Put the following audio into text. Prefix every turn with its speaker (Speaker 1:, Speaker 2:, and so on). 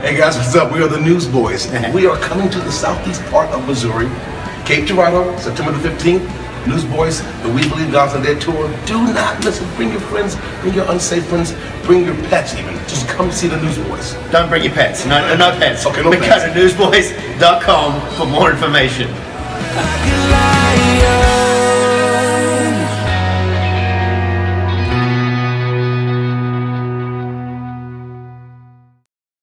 Speaker 1: Hey guys, what's up? We are the Newsboys. We are coming to the southeast part of Missouri, Cape Girardeau, September the 15th. Newsboys, the We Believe God's on Dead tour. Do not miss it. Bring your friends, bring your unsafe friends, bring your pets even. Just come see the Newsboys.
Speaker 2: Don't bring your pets. No pets.
Speaker 1: Okay, no
Speaker 2: but
Speaker 1: pets.
Speaker 2: go to newsboys.com for more information.